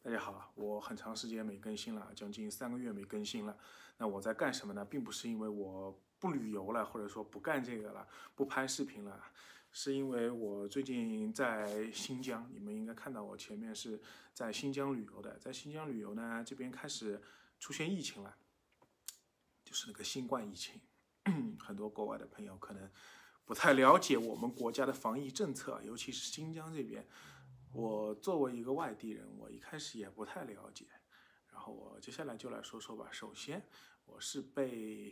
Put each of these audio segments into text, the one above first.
大家好，我很长时间没更新了，将近3个月没更新了。那我在干什么呢？并不是因为我不旅游了，或者说不干这个了，不拍视频了，是因为我最近在新疆，你们应该看到我前面是在新疆旅游的。在新疆旅游呢，这边开始出现疫情了，就是那个新冠疫情。很多国外的朋友可能不太了解我们国家的防疫政策，尤其是新疆这边。我作为一个外地人，我一开始也不太了解。然后我接下来就来说说吧。首先，我是被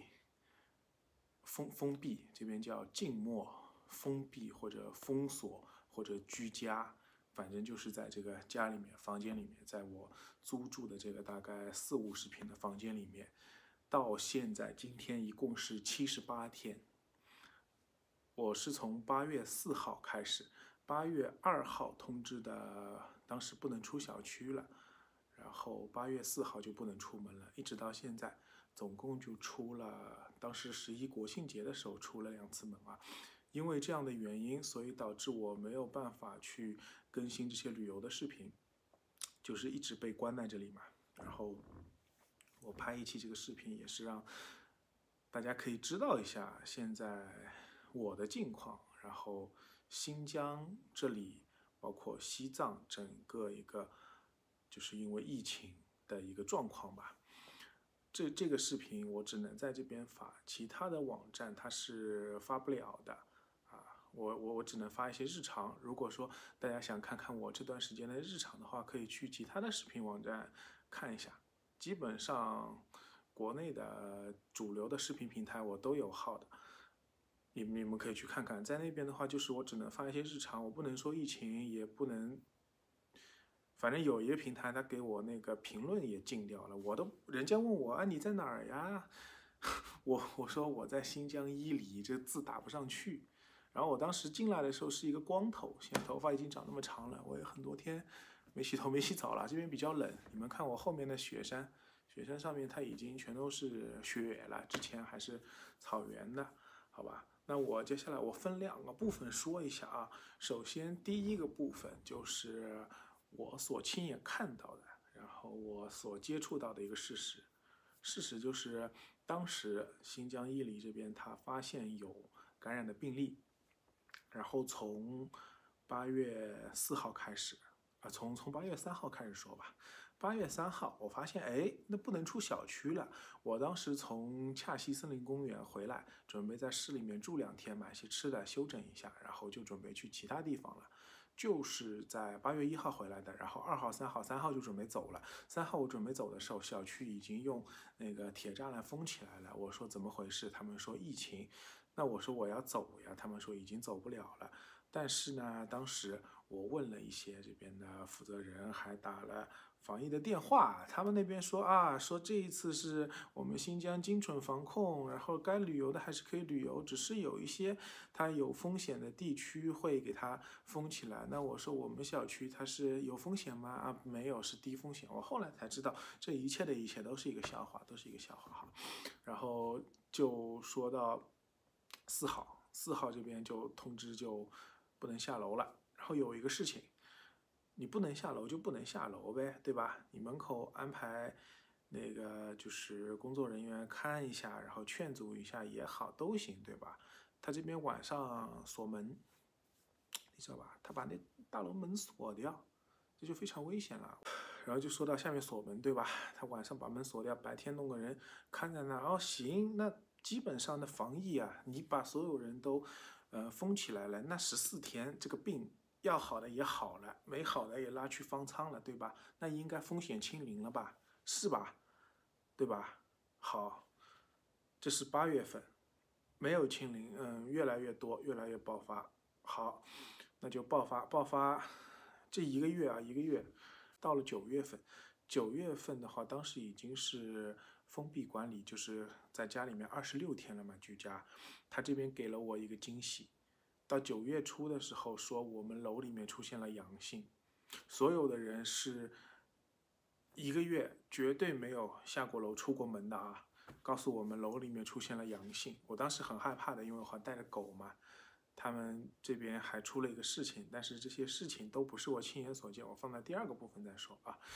封闭，这边叫静默封闭或者封锁或者居家，反正就是在这个家里面、房间里面，在我租住的这个大概40-50平的房间里面，到现在今天一共是78天。我是从8月4号开始，8月2号通知的，当时不能出小区了，然后8月4号就不能出门了，一直到现在，总共就出了，当时11国庆节的时候出了2次门啊。因为这样的原因，所以导致我没有办法去更新这些旅游的视频，就是一直被关在这里嘛。然后我拍一期这个视频，也是让大家可以知道一下现在我的近况，然后新疆这里，包括西藏整个一个就是因为疫情的一个状况吧。这个视频我只能在这边发，其他的网站它是发不了的啊。我只能发一些日常。如果说大家想看看我这段时间的日常的话，可以去其他的视频网站看一下。基本上国内的主流的视频平台我都有号的，你们可以去看看。在那边的话，就是我只能发一些日常，我不能说疫情，也不能，反正有一个平台他给我那个评论也禁掉了，人家问我啊你在哪儿呀？我说我在新疆伊犁，这字打不上去。然后我当时进来的时候是一个光头，现在头发已经长那么长了，我也很多天没洗头没洗澡了。这边比较冷，你们看我后面的雪山，雪山上面它已经全都是雪了，之前还是草原的，好吧？那我接下来我分2个部分说一下啊。首先第一个部分就是我所亲眼看到的，然后我所接触到的一个事实。事实就是，当时新疆伊犁这边他发现有感染的病例，然后从8月4号开始，从8月3号开始说吧。8月3号，我发现，哎，那不能出小区了。我当时从恰溪森林公园回来，准备在市里面住2天，买些吃的，休整一下，然后就准备去其他地方了。就是在8月1号回来的，然后2号、3号就准备走了。3号我准备走的时候，小区已经用那个铁栅栏封起来了。我说怎么回事？他们说疫情。那我说我要走呀，他们说已经走不了了。但是呢，当时我问了一些这边的负责人，还打了防疫的电话，他们那边说啊，说这一次是我们新疆精准防控，然后该旅游的还是可以旅游，只是有一些它有风险的地区会给它封起来。那我说我们小区它是有风险吗？啊，没有，是低风险。我后来才知道，这一切的一切都是一个笑话，都是一个笑话哈。然后就说到4号这边就通知就不能下楼了。然后有一个事情，你不能下楼就不能下楼呗，对吧？你门口安排那个就是工作人员看一下，然后劝阻一下也好，都行，对吧？他这边晚上锁门，你知道吧？他把那大楼门锁掉，这就非常危险了。然后就说到下面锁门，对吧？他晚上把门锁掉，白天弄个人看在那儿，哦，行，那基本上的防疫啊，你把所有人都封起来了，那14天这个病要好的也好了，没好的也拉去方舱了，对吧？那应该风险清零了吧？是吧？对吧？好，这是8月份，没有清零，越来越多，越来越爆发。好，那就爆发，这一个月啊，一个月，到了9月份，9月份的话，当时已经是封闭管理，就是在家里面26天了嘛，居家。他这边给了我一个惊喜，到9月初的时候说我们楼里面出现了阳性，所有的人是一个月绝对没有下过楼出过门的啊。告诉我们楼里面出现了阳性，我当时很害怕的，因为我还带着狗嘛。他们这边还出了一个事情，但是这些事情都不是我亲眼所见，我放在第2个部分再说啊。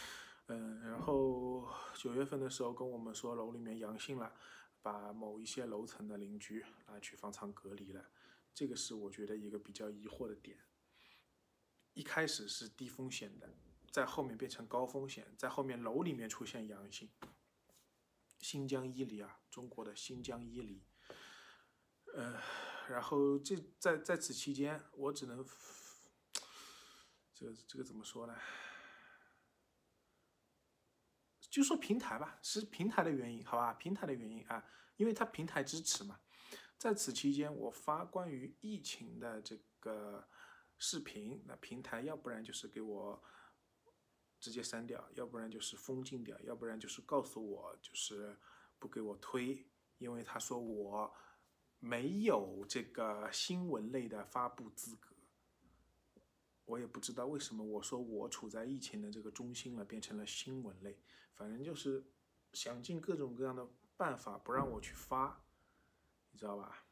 然后9月份的时候跟我们说楼里面阳性了，把某一些楼层的邻居拿去方舱隔离了，这个是我觉得一个比较疑惑的点。一开始是低风险的，在后面变成高风险，在后面楼里面出现阳性。新疆伊犁啊，中国的新疆伊犁，然后在此期间，我只能，这个怎么说呢？就说平台吧，是平台的原因，好吧？平台的原因啊，因为它平台支持嘛。在此期间，我发关于疫情的这个视频，那平台要不然就是给我直接删掉，要不然就是封禁掉，要不然就是告诉我就是不给我推，因为他说我没有这个新闻类的发布资格。我也不知道为什么我说我处在疫情的这个中心了，变成了新闻类，反正就是想尽各种各样的办法不让我去发，你知道吧？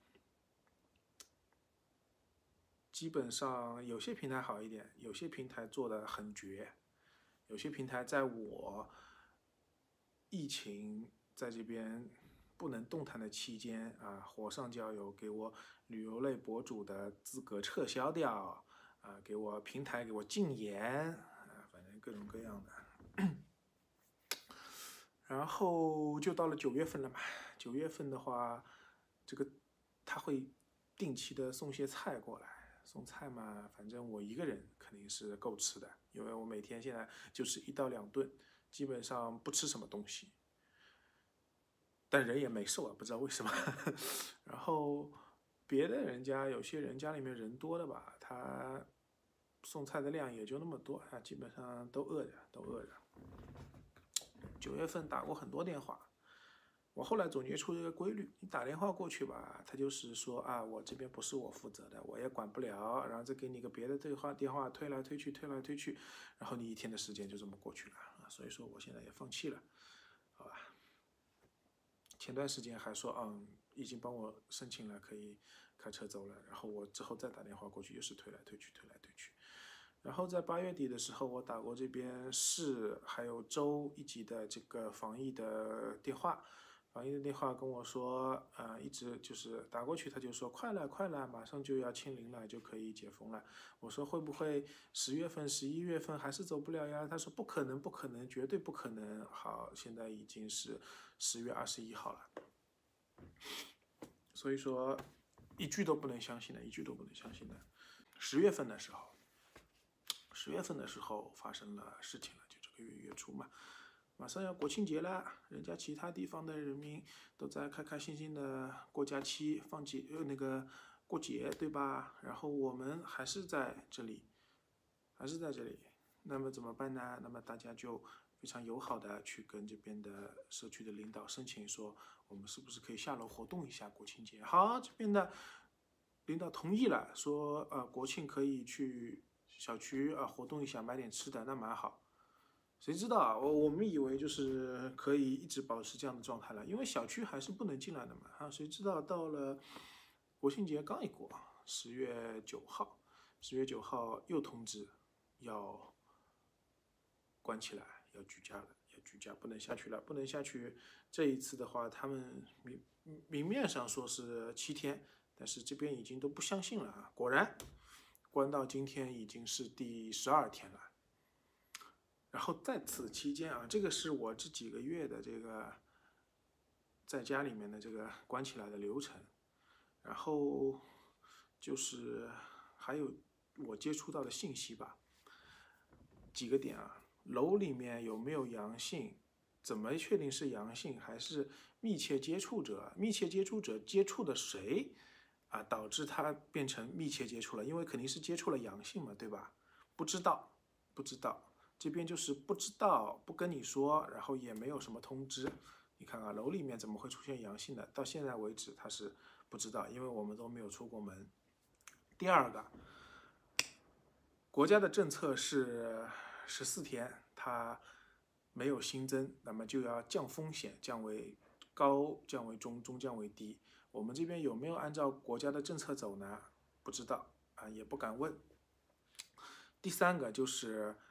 基本上有些平台好一点，有些平台做的很绝，有些平台在我疫情在这边不能动弹的期间啊，火上浇油，给我旅游类博主的资格撤销掉啊，给我平台给我禁言啊，反正各种各样的。然后就到了9月份了嘛，9月份的话，这个他会定期的送些菜过来，送菜嘛，反正我一个人肯定是够吃的，因为我每天现在就是1到2顿，基本上不吃什么东西，但人也没瘦啊，不知道为什么。然后别的人家有些人家里面人多的吧，他送菜的量也就那么多啊，基本上都饿着，都饿着。9月份打过很多电话，我后来总结出一个规律：你打电话过去吧，他就是说啊，我这边不是我负责的，我也管不了，然后再给你个别的电话推来推去，推来推去，然后你一天的时间就这么过去了啊。所以说我现在也放弃了，好吧。前段时间还说，已经帮我申请了，可以开车走了。然后我之后再打电话过去，又是推来推去，推来推去。然后在8月底的时候，我打过这边市还有州一级的这个防疫的电话，防疫的电话跟我说，一直就是打过去，他就说快了，快了，马上就要清零了，就可以解封了。我说会不会10月份、11月份还是走不了呀？他说不可能，不可能，绝对不可能。好，现在已经是10月21号了，所以说一句都不能相信的，一句都不能相信的。10月份的时候。10月份的时候发生了事情了，就这个月初嘛，马上要国庆节了，人家其他地方的人民都在开开心心的过假期、放节那个过节，对吧？然后我们还是在这里，那么怎么办呢？那么大家就非常友好的去跟这边的社区的领导申请说，我们是不是可以下楼活动一下国庆节？好，这边的领导同意了，说国庆可以去小区活动一下，买点吃的，那蛮好。谁知道啊？我们以为就是可以一直保持这样的状态了，因为小区还是不能进来的嘛。谁知道到了国庆节刚一过，10月9号，10月9号又通知要关起来，要居家了，要居家，不能下去了，不能下去。这一次的话，他们明面上说是7天，但是这边已经都不相信了啊。果然。关到今天已经是第12天了，然后在此期间啊，这个是我这几个月的这个在家里面的这个关起来的流程，然后就是还有我接触到的信息吧，几个点啊，楼里面有没有阳性，怎么确定是阳性还是密切接触者？密切接触者接触的谁？导致他变成密切接触了，因为肯定是接触了阳性嘛，对吧？不知道，不知道，这边就是不知道，不跟你说，然后也没有什么通知。你看啊，楼里面怎么会出现阳性的？到现在为止他是不知道，因为我们都没有出过门。第二个，国家的政策是14天，它没有新增，那么就要降风险，降为高，降为中，中降为低。我们这边有没有按照国家的政策走呢？不知道啊，也不敢问。第三个就是，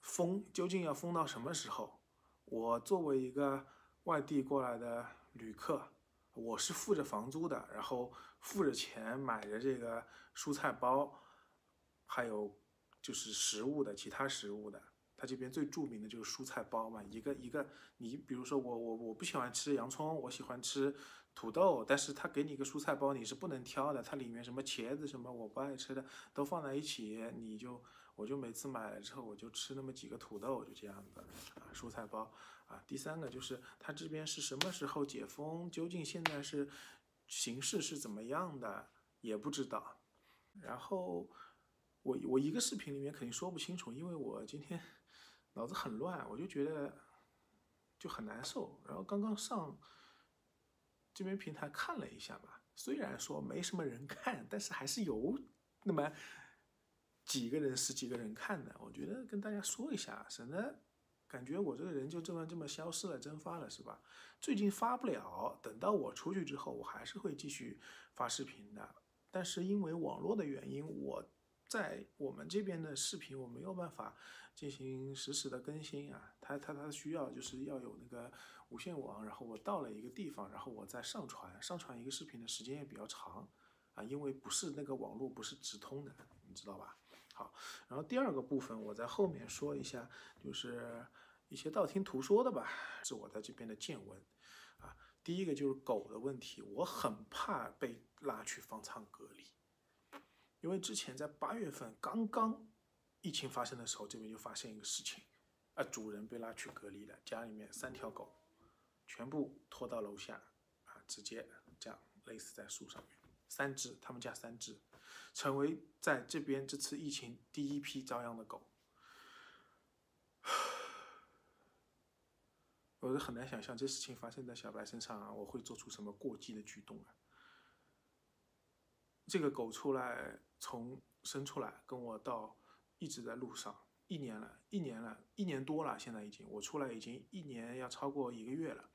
封究竟要封到什么时候？我作为一个外地过来的旅客，我是付着房租的，然后付着钱买着这个蔬菜包，还有就是食物的其他食物的。它这边最著名的就是蔬菜包嘛，一个一个，你比如说我不喜欢吃洋葱，我喜欢吃土豆，但是他给你一个蔬菜包，你是不能挑的，它里面什么茄子什么我不爱吃的都放在一起，我就每次买了之后我就吃那么几个土豆，就这样子啊，蔬菜包啊。第三个就是它这边是什么时候解封，究竟现在是形势是怎么样的也不知道。然后我一个视频里面肯定说不清楚，因为我今天脑子很乱，我就觉得就很难受。然后刚刚上这边平台看了一下吧，虽然说没什么人看，但是还是有那么几个人、十几个人看的。我觉得跟大家说一下，省得感觉我这个人就这么消失了、蒸发了，是吧？最近发不了，等到我出去之后，我还是会继续发视频的。但是因为网络的原因，我在我们这边的视频我没有办法进行实时的更新啊，它需要就是要有那个无线网，然后我到了一个地方，然后我再上传，上传一个视频的时间也比较长啊，因为不是那个网络不是直通的，你知道吧？好，然后第二个部分我在后面说一下，就是一些道听途说的吧，是我在这边的见闻啊。第一个就是狗的问题，我很怕被拉去方舱隔离。因为之前在8月份刚刚疫情发生的时候，这边就发现一个事情，主人被拉去隔离了，家里面3条狗，全部拖到楼下，直接这样勒死在树上面，3只，他们家3只，成为在这边这次疫情第一批遭殃的狗。我是很难想象这事情发生在小白身上啊，我会做出什么过激的举动啊？这个狗从生出来跟我到一直在路上，1年了，1年多了，现在已经我出来已经1年要超过1个月了，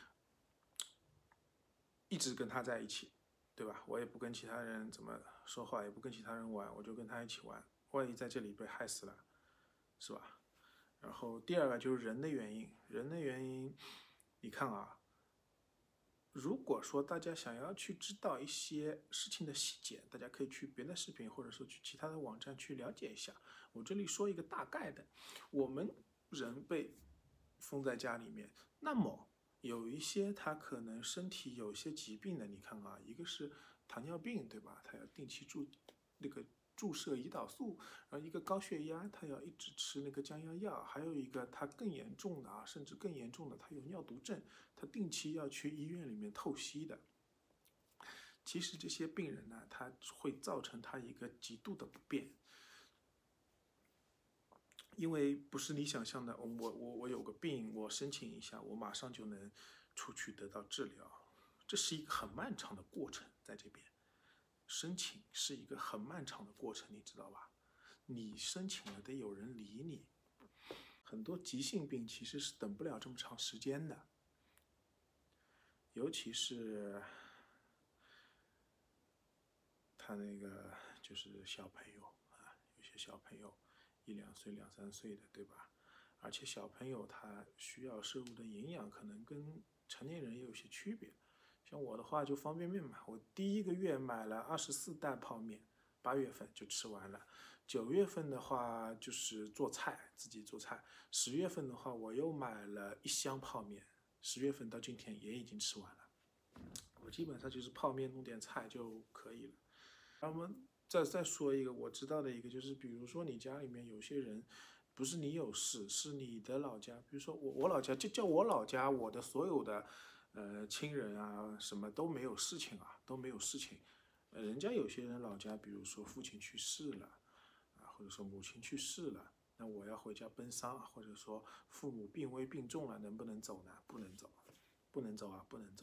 一直跟它在一起，对吧？我也不跟其他人怎么说话，也不跟其他人玩，我就跟它一起玩。万一在这里被害死了，是吧？然后第二个就是人的原因，你看啊。如果说大家想要去知道一些事情的细节，大家可以去别的视频，或者说去其他的网站去了解一下。我这里说一个大概的，我们人被封在家里面，那么有一些他可能身体有一些疾病的，你看啊，一个是糖尿病，对吧？他要定期注射胰岛素，然后一个高血压，他要一直吃那个降压药，还有一个他更严重的啊，甚至更严重的，他有尿毒症，他定期要去医院里面透析的。其实这些病人呢，他会造成他一个极度的不便，因为不是你想象的，我有个病，我申请一下，我马上就能出去得到治疗，这是一个很漫长的过程，在这边。申请是一个很漫长的过程，你知道吧？你申请了得有人理你，很多急性病其实是等不了这么长时间的，尤其是他那个就是小朋友啊，有些小朋友1、2岁、2、3岁的，对吧？而且小朋友他需要摄入的营养可能跟成年人也有些区别。像我的话就方便面嘛，我第1个月买了24袋泡面，8月份就吃完了。9月份的话就是做菜，自己做菜。10月份的话我又买了1箱泡面，10月份到今天也已经吃完了。我基本上就是泡面弄点菜就可以了。然后再说一个我知道的一个，就是比如说你家里面有些人，不是你有事，是你的老家，比如说我老家，就叫我老家，我的所有的亲人啊什么都没有事情啊，都没有事情。人家有些人老家，比如说父亲去世了啊，或者说母亲去世了，那我要回家奔丧，或者说父母病危病重了，能不能走呢？不能走，不能走啊，不能走。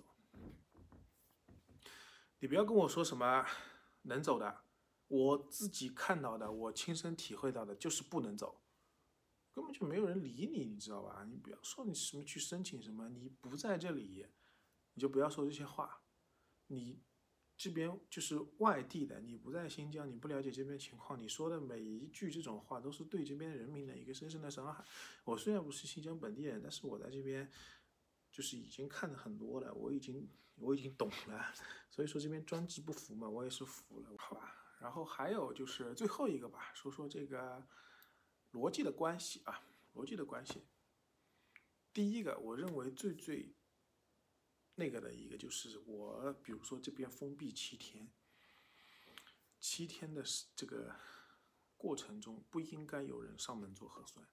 你不要跟我说什么能走的，我自己看到的，我亲身体会到的就是不能走，根本就没有人理你，你知道吧？你不要说你什么去申请什么，你不在这里，你就不要说这些话。你这边就是外地的，你不在新疆，你不了解这边情况，你说的每一句这种话都是对这边人民的一个深深的伤害。我虽然不是新疆本地人，但是我在这边就是已经看的很多了，我已经懂了，所以说这边专制不服嘛，我也是服了，好吧。然后还有就是最后一个吧，说说这个逻辑的关系啊，逻辑的关系。第一个，我认为最那个的一个就是我，比如说这边封闭7天，7天的这个过程中不应该有人上门做核酸。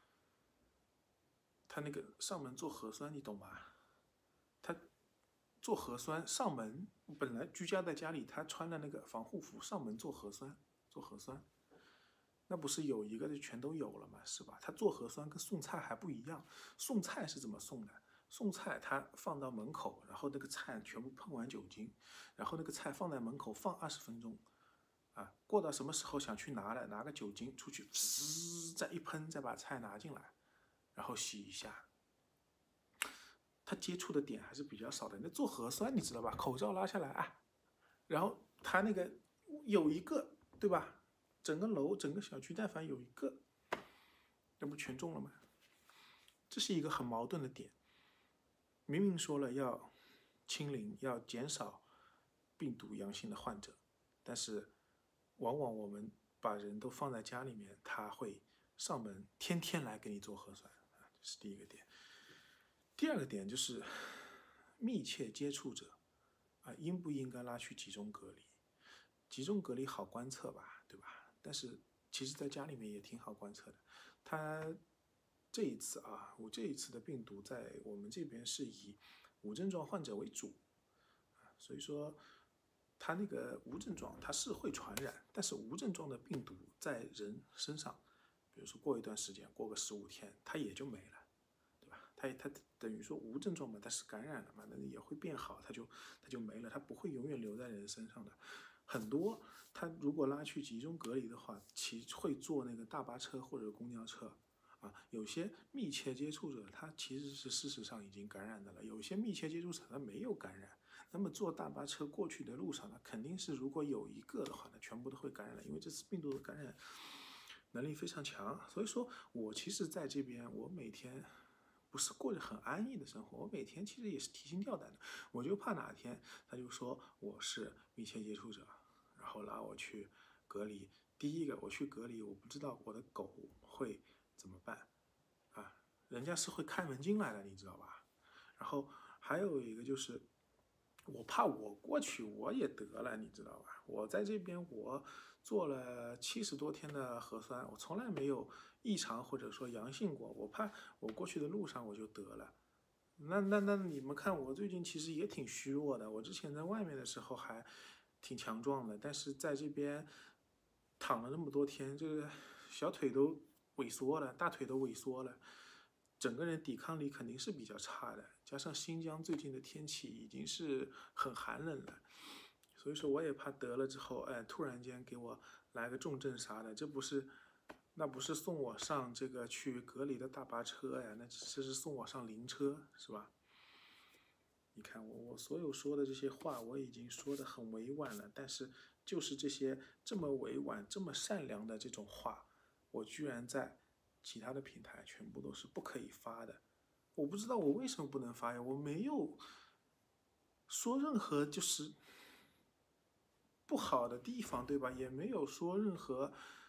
他那个上门做核酸，你懂吗？他做核酸上门，本来居家在家里，他穿了那个防护服上门做核酸，那不是有一个就全都有了吗？是吧？他做核酸跟送菜还不一样，送菜是怎么送的？送菜他放到门口，然后那个菜全部喷完酒精，然后那个菜放在门口放20分钟，啊，过到什么时候想去拿了，拿个酒精出去，再一喷，再把菜拿进来，然后洗一下。他接触的点还是比较少的。那做核酸你知道吧？口罩拉下来啊，然后他那个有一个，对吧？整个楼、整个小区，但凡有一个，那不全中了吗？这是一个很矛盾的点。明明说了要清零，要减少病毒阳性的患者，但是往往我们把人都放在家里面，他会上门天天来给你做核酸，这是第一个点。第二个点就是密切接触者啊，应不应该拉去集中隔离？集中隔离好观测吧，对吧？但是其实在家里面也挺好观测的。他这一次啊，我这一次的病毒在我们这边是以无症状患者为主，所以说他那个无症状他是会传染，但是无症状的病毒在人身上，比如说过一段时间，过个15天，它也就没了。它等于说无症状嘛，它是感染了嘛，那也会变好，它就没了，它不会永远留在人身上的。很多他如果拉去集中隔离的话，其会坐那个大巴车或者公交车啊。有些密切接触者他其实是事实上已经感染的了，有些密切接触者他没有感染。那么坐大巴车过去的路上呢，肯定是如果有一个的话呢，全部都会感染了，因为这次病毒的感染能力非常强。所以说我其实在这边，我每天不是过着很安逸的生活，我每天其实也是提心吊胆的，我就怕哪天他就说我是密切接触者，然后拉我去隔离。第一个，我去隔离，我不知道我的狗会怎么办啊？人家是会开门进来的，你知道吧？然后还有一个就是，我怕我过去我也得了，你知道吧？我在这边我做了70多天的核酸，我从来没有异常或者说阳性过，我怕我过去的路上我就得了。那你们看，我最近其实也挺虚弱的。我之前在外面的时候还挺强壮的，但是在这边躺了那么多天，这个小腿都萎缩了，大腿都萎缩了，整个人抵抗力肯定是比较差的。加上新疆最近的天气已经是很寒冷了，所以说我也怕得了之后，哎，突然间给我来个重症啥的，那不是送我上这个去隔离的大巴车呀，那这是送我上灵车，是吧？你看我所有说的这些话，我已经说的很委婉了，但是就是这些这么委婉、这么善良的这种话，我居然在其他的平台全部都是不可以发的。我不知道我为什么不能发呀？我没有说任何就是不好的地方，对吧？也没有说任何，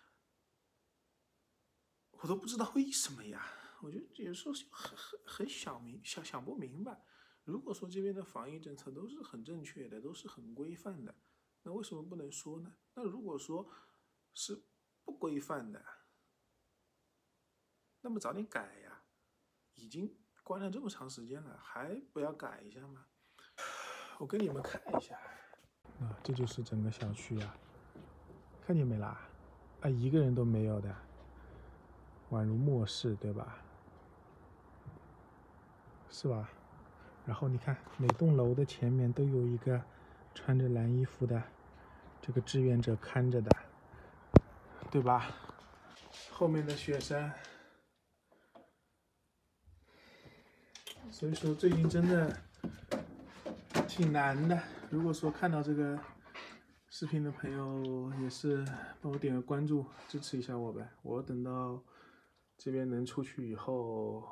我都不知道为什么呀。我觉得有时候很想不明白。如果说这边的防疫政策都是很正确的，都是很规范的，那为什么不能说呢？那如果说是不规范的，那么早点改呀！已经关了这么长时间了，还不要改一下吗？我给你们看一下啊，这就是整个小区啊，看见没啦？啊，一个人都没有的，宛如末世，对吧？是吧？然后你看，每栋楼的前面都有一个穿着蓝衣服的这个志愿者看着的，对吧？后面的学生，所以说最近真的挺难的。 如果说看到这个视频的朋友，也是帮我点个关注，支持一下我呗。我等到这边能出去以后，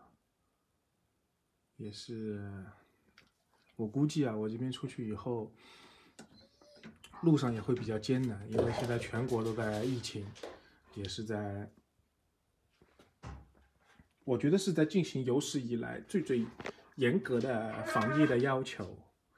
也是我估计啊，我这边出去以后，路上也会比较艰难，因为现在全国都在疫情，也是在。我觉得是在进行有史以来最严格的防疫的要求。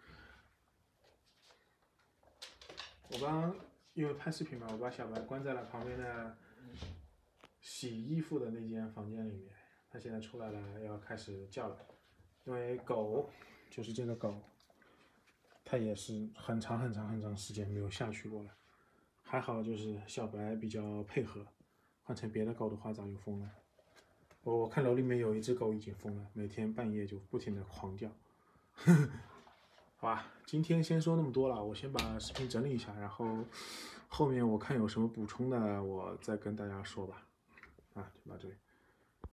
我刚因为拍视频嘛，我把小白关在了旁边的洗衣服的那间房间里面，他现在出来了，要开始叫了。因为狗就是这个狗，它也是很长时间没有下去过了。还好就是小白比较配合，换成别的狗的话早就疯了。我看楼里面有一只狗已经疯了，每天半夜就不停的狂叫。好吧，今天先说那么多了，我先把视频整理一下，然后后面我看有什么补充的，我再跟大家说吧。啊，就到这里。